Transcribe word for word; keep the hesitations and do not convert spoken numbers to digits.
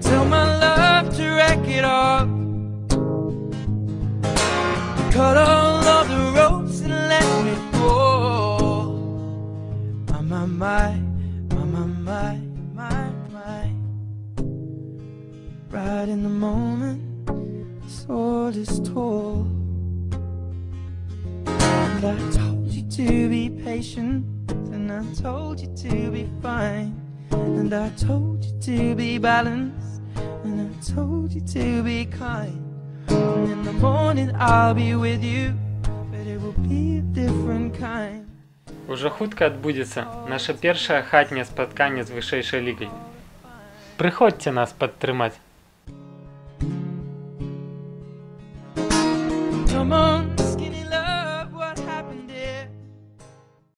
tell my love to wreck it all. Cut all of the ropes and let me go. My, my, my, my, my, my, my, my. Right in the moment, sword is tall. And I told you to be patient, and I told you to be fine, and I told you to be balanced, and I told you to be kind. And in the morning I'll be with you, but it will be a different kind. Ужо хутка адбудзецца наша першае хатняе спатканне з вышэйшай лігай. Прыходзьце нас падтрымаць.